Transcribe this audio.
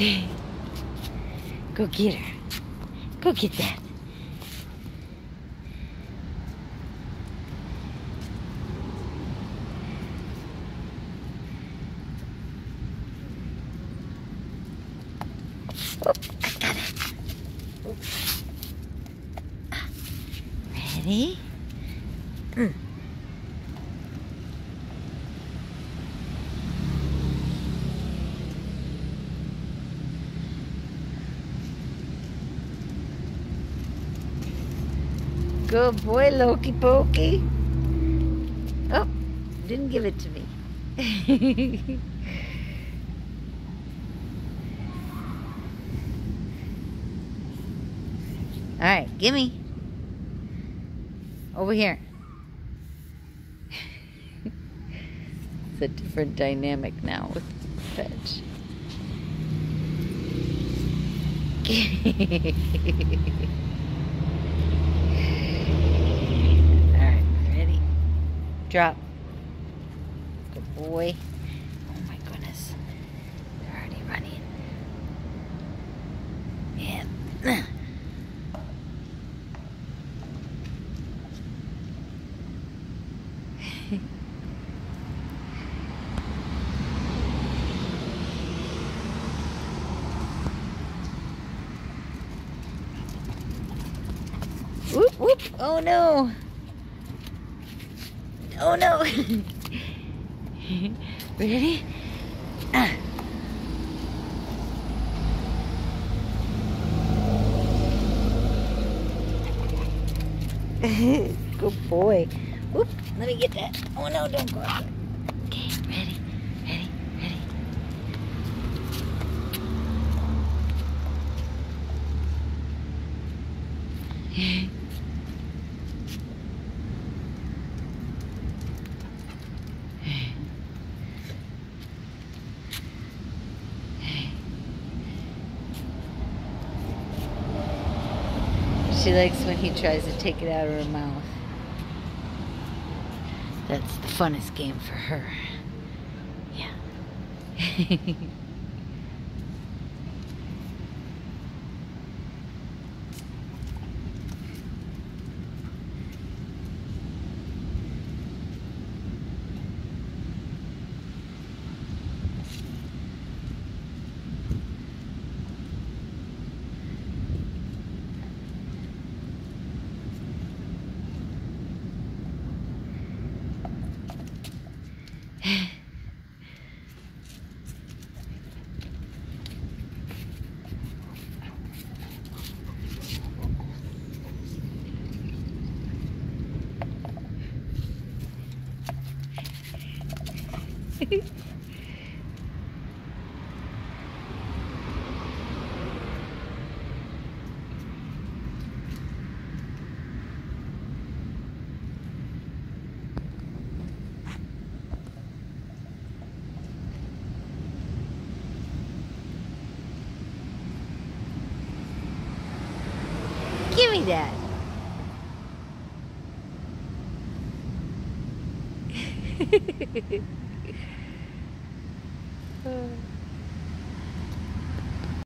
Go get her. Go get that. Oh, I got it. Ready? Good boy, Loki Pokey. Oh, didn't give it to me. All right, gimme. Over here. It's a different dynamic now with Fetch. Alright, ready? Drop. Good boy. Oh my goodness. They're already running. And whoop, whoop. Oh no. Oh no. Ready? Good boy. Whoop. Let me get that. Oh no, don't go out there. Okay, ready? Ready? Ready? She likes when he tries to take it out of her mouth. That's the funnest game for her. Yeah. Give me that. Oh.